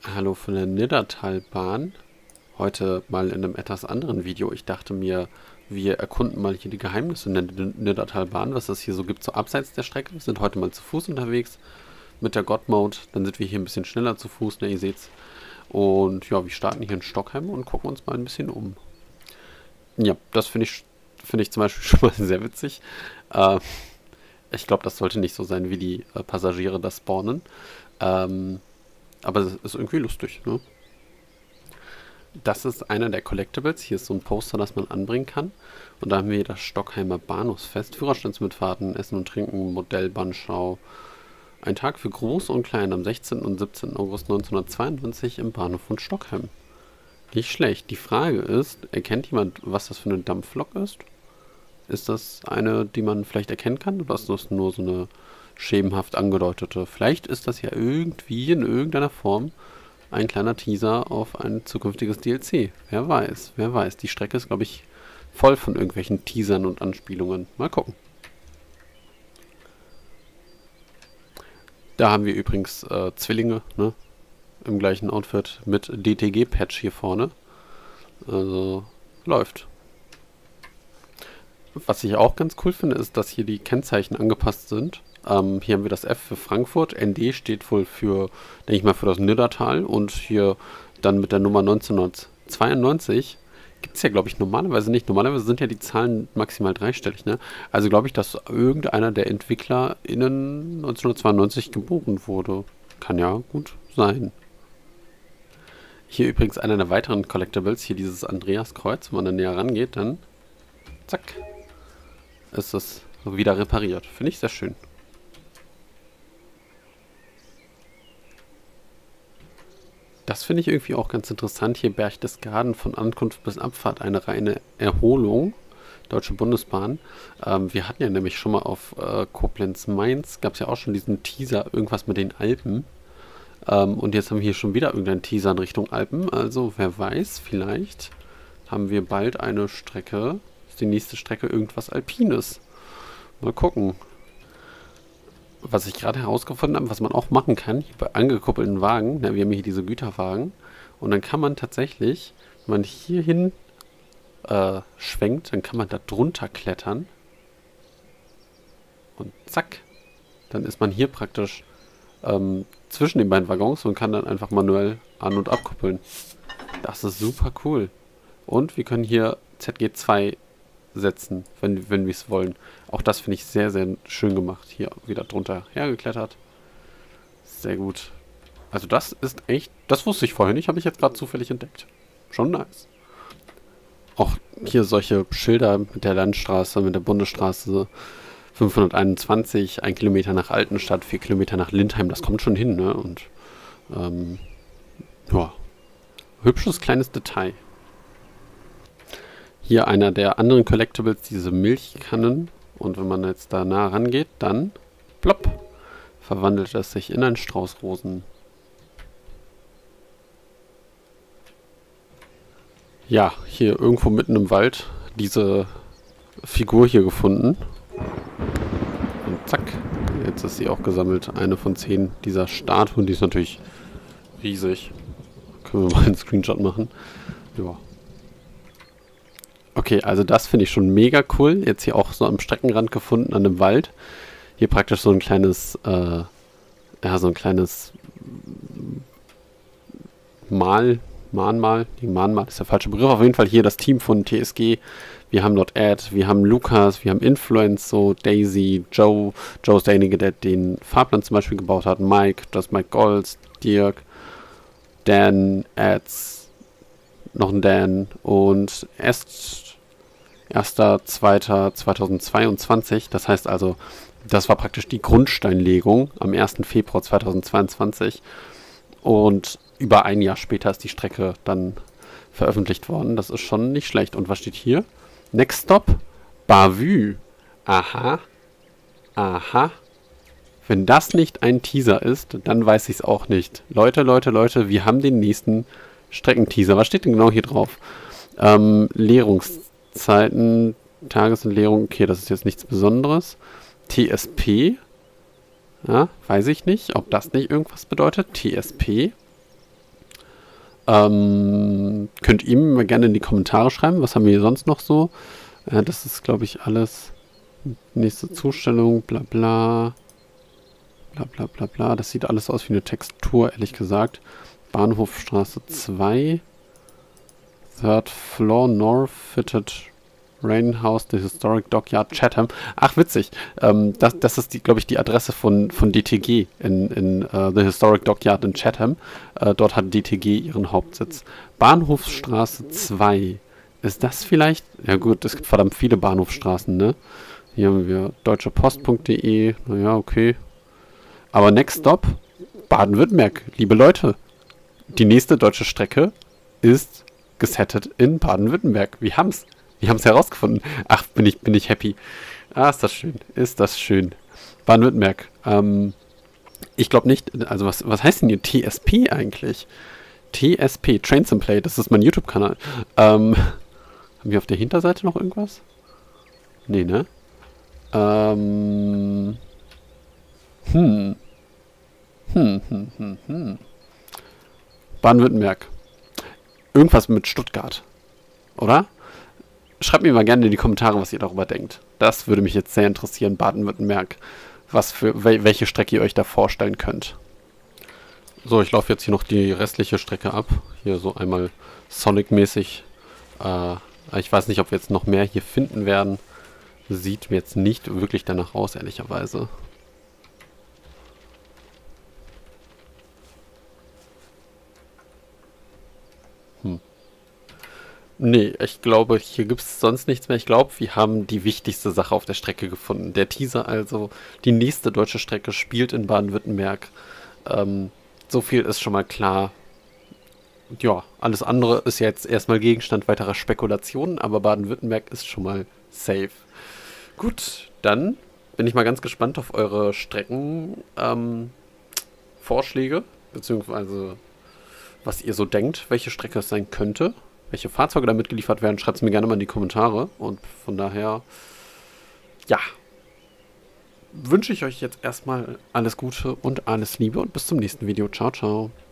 Hallo von der Niddertalbahn. Heute mal in einem etwas anderen Video. Ich dachte mir, wir erkunden mal hier die Geheimnisse in der Niddertalbahn, was es hier so gibt, so abseits der Strecke. Wir sind heute mal zu Fuß unterwegs mit der God Mode. Dann sind wir hier ein bisschen schneller zu Fuß, ne, ihr seht's. Und ja, wir starten hier in Stockheim und gucken uns mal ein bisschen um. Ja, das finde ich zum Beispiel schon mal sehr witzig. Äh, Ich glaube, das sollte nicht so sein, wie die Passagiere das spawnen. Ähm, aber es ist irgendwie lustig, ne? Das ist einer der Collectibles. Hier ist so ein Poster, das man anbringen kann. Und da haben wir das Stockheimer Bahnhofsfest. Führerstandsmitfahrten, Essen und Trinken, Modellbahnschau. Ein Tag für Groß und Klein am 16. und 17. August 1992 im Bahnhof von Stockheim. Nicht schlecht. Die Frage ist, erkennt jemand, was das für eine Dampflok ist? Ist das eine, die man vielleicht erkennen kann? Oder ist das nur so eine schemenhaft angedeutete? Vielleicht ist das ja irgendwie in irgendeiner Form ein kleiner Teaser auf ein zukünftiges DLC. Wer weiß, wer weiß. Die Strecke ist, glaube ich, voll von irgendwelchen Teasern und Anspielungen. Mal gucken. Da haben wir übrigens Zwillinge, ne? Im gleichen Outfit mit DTG-Patch hier vorne. Also, läuft. Was ich auch ganz cool finde, ist, dass hier die Kennzeichen angepasst sind. Hier haben wir das F für Frankfurt. ND steht wohl für, denke ich mal, für das Niddertal. Und hier dann mit der Nummer 1992 gibt es ja, glaube ich, normalerweise nicht. Normalerweise sind ja die Zahlen maximal dreistellig, ne? Also glaube ich, dass irgendeiner der EntwicklerInnen 1992 geboren wurde. Kann ja gut sein. Hier übrigens einer der weiteren Collectibles. Hier dieses Andreaskreuz. Wenn man dann näher rangeht, dann zack, ist es wieder repariert. Finde ich sehr schön. Das finde ich irgendwie auch ganz interessant. Hier Berchtesgaden von Ankunft bis Abfahrt eine reine Erholung. Deutsche Bundesbahn. Wir hatten ja nämlich schon mal auf Koblenz-Mainz, gab es ja auch schon diesen Teaser, irgendwas mit den Alpen. Und jetzt haben wir hier schon wieder irgendeinen Teaser in Richtung Alpen. Also wer weiß, vielleicht haben wir bald eine Strecke, ist die nächste Strecke irgendwas Alpines. Mal gucken. Was ich gerade herausgefunden habe, was man auch machen kann, hier bei angekuppelten Wagen, na, wir haben hier diese Güterwagen, und dann kann man tatsächlich, wenn man hierhin schwenkt, dann kann man da drunter klettern und zack, dann ist man hier praktisch zwischen den beiden Waggons und kann dann einfach manuell an- und abkuppeln. Das ist super cool. Und wir können hier ZG2 setzen, wenn wir es wollen. Auch das finde ich sehr, sehr schön gemacht. Hier wieder drunter hergeklettert. Sehr gut. Also das ist echt, das wusste ich vorher nicht, habe ich jetzt gerade zufällig entdeckt. Schon nice. Auch hier solche Schilder mit der Landstraße, mit der Bundesstraße 521, 1 Kilometer nach Altenstadt, 4 Kilometer nach Lindheim, das kommt schon hin, ne? Und ja, hübsches kleines Detail. Hier einer der anderen Collectibles, diese Milchkannen. Und wenn man jetzt da nah rangeht, dann plopp, verwandelt es sich in einen Strauß Rosen. Ja, hier irgendwo mitten im Wald diese Figur hier gefunden. Und zack, jetzt ist sie auch gesammelt. Eine von 10 dieser Statuen, die ist natürlich riesig. Können wir mal einen Screenshot machen. Ja. Okay, also das finde ich schon mega cool. Jetzt hier auch so am Streckenrand gefunden, an dem Wald. Hier praktisch so ein kleines, ja, so ein kleines Mahnmal. Die Mahnmal ist der falsche Begriff. Auf jeden Fall hier das Team von TSG. Wir haben dort Ed, wir haben Lukas, wir haben Influence, so Daisy, Joe. Joe ist derjenige, der den Fahrplan zum Beispiel gebaut hat. Mike, das ist Mike Golds, Dirk, Dan, Ads, noch ein Dan und erst 1.2.2022. Das heißt also, das war praktisch die Grundsteinlegung am 1. Februar 2022. Und über ein Jahr später ist die Strecke dann veröffentlicht worden. Das ist schon nicht schlecht. Und was steht hier? Next Stop, Bavü. Aha. Aha. Wenn das nicht ein Teaser ist, dann weiß ich es auch nicht. Leute, wir haben den nächsten Streckenteaser. Was steht denn genau hier drauf? Leerungszeiten, Tagesentleerung, okay, das ist jetzt nichts Besonderes. TSP, ja, weiß ich nicht, ob das nicht irgendwas bedeutet. TSP. Könnt ihr mir mal gerne in die Kommentare schreiben, was haben wir hier sonst noch so? Das ist, glaube ich, alles. Nächste Zustellung, bla bla. Bla bla bla bla. Das sieht alles aus wie eine Textur, ehrlich gesagt. Bahnhofstraße 2. Third Floor North Fitted Rain House, the Historic Dockyard Chatham. Ach, witzig. Das ist, glaube ich, die Adresse von DTG in The Historic Dockyard in Chatham. Dort hat DTG ihren Hauptsitz. Bahnhofsstraße 2. Ist das vielleicht? Ja gut, es gibt verdammt viele Bahnhofsstraßen, ne? Hier haben wir deutschepost.de. Naja, okay. Aber Next Stop, Baden-Württemberg. Liebe Leute, die nächste deutsche Strecke ist gesettet in Baden-Württemberg. Wir haben's herausgefunden. Ach, bin ich happy. Ah, ist das schön. Ist das schön. Baden-Württemberg. Ich glaube nicht, also was heißt denn hier TSP eigentlich? TSP, Trains and Play, das ist mein YouTube-Kanal. Haben wir auf der Hinterseite noch irgendwas? Nee, ne? Baden-Württemberg. Irgendwas mit Stuttgart. Oder? Schreibt mir mal gerne in die Kommentare, was ihr darüber denkt. Das würde mich jetzt sehr interessieren, Baden-Württemberg. Welche Strecke ihr euch da vorstellen könnt. So, ich laufe jetzt hier noch die restliche Strecke ab. Hier so einmal Sonic-mäßig. Ich weiß nicht, ob wir jetzt noch mehr hier finden werden. Sieht mir jetzt nicht wirklich danach aus, ehrlicherweise. Nee, ich glaube, hier gibt es sonst nichts mehr. Ich glaube, wir haben die wichtigste Sache auf der Strecke gefunden. Der Teaser also, die nächste deutsche Strecke spielt in Baden-Württemberg. So viel ist schon mal klar. Ja, alles andere ist jetzt erstmal Gegenstand weiterer Spekulationen, aber Baden-Württemberg ist schon mal safe. Gut, dann bin ich mal ganz gespannt auf eure Streckenvorschläge, beziehungsweise was ihr so denkt, welche Strecke es sein könnte. Welche Fahrzeuge damit geliefert werden, schreibt es mir gerne mal in die Kommentare. Und von daher, ja, wünsche ich euch jetzt erstmal alles Gute und alles Liebe und bis zum nächsten Video. Ciao, ciao.